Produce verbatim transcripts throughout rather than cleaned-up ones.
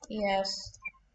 Yes.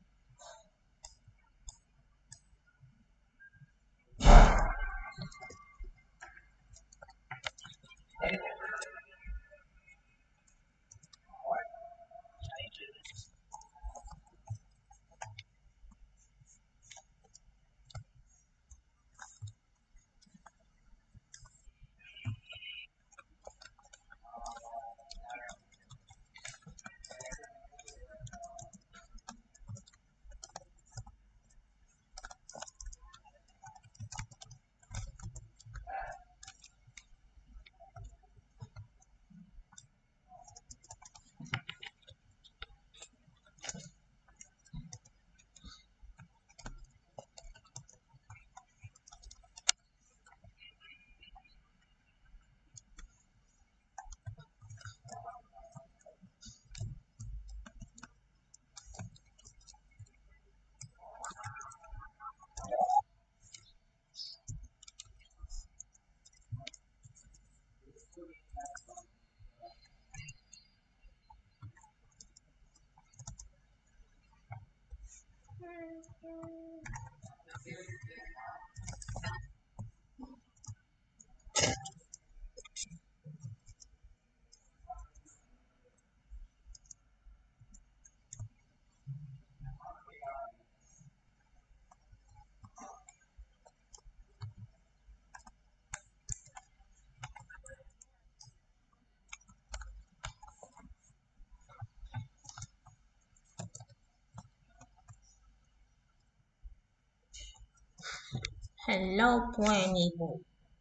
Hello, Ponybo.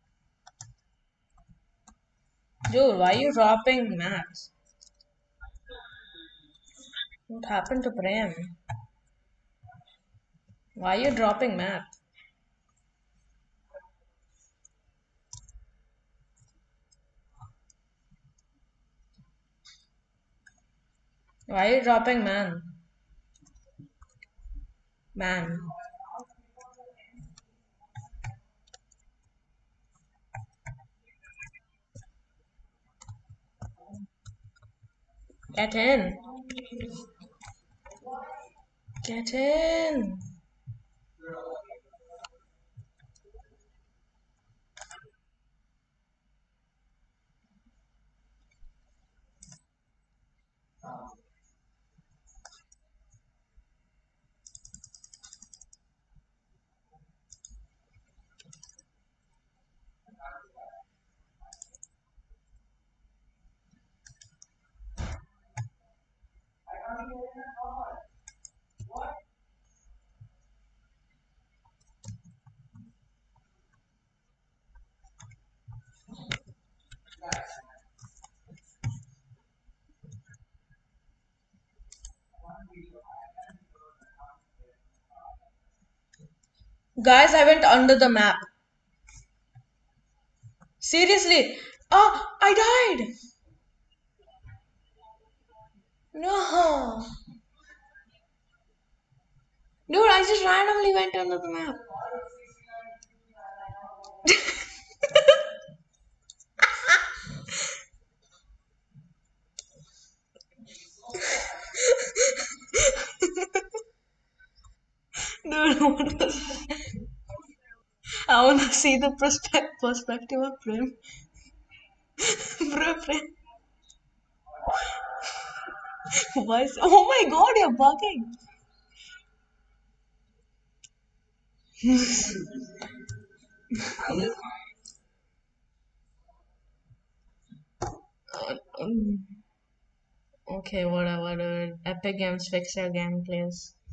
Dude, why are you dropping maths? What happened to Prem? Why are you dropping math? Why are you dropping man? Man. Get in. Get in. Guys, I went under the map. Seriously. Oh, I died. No. Dude, I just randomly went under the map. Dude, what was I wanna see the perspe- perspective of Prem. Bro, Prem. Why is- Oh my god, you're bugging. Um, okay, whatever, dude. Epic Games, fix your gameplays.